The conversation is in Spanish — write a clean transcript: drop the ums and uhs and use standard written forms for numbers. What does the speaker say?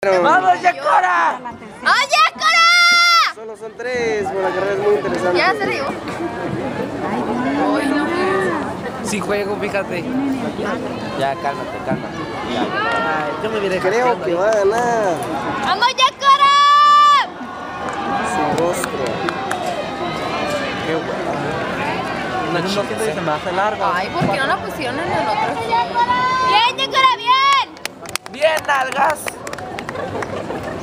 ¡Vamos, Yacora! ¡Oh, Yacora! Solo son 3, pero la carrera es muy interesante. Ya se rió. Sí juego, fíjate. Ya, cálmate. Ya. Ay, yo me hubiera Creo que va a ganar. ¡Vamos, Yacora! Su rostro. Qué bueno. Una chica se me hace largo. Ay, ¿por qué no la pusieron en el otro? ¡Bien, Yacora, bien! Bien, nalgas.